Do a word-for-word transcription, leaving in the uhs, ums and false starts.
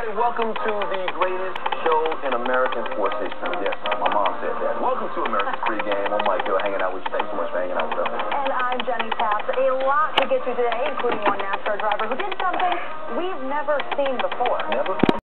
everybody. Welcome to the greatest show in American sports history. Yes, my mom said that. Welcome to American Pregame. I'm Mike Hill, hanging out with you. Thanks so much for hanging out with us. And I'm Jenny Taps. A lot to get to today, including one NASCAR driver who did something we've never seen before. Never?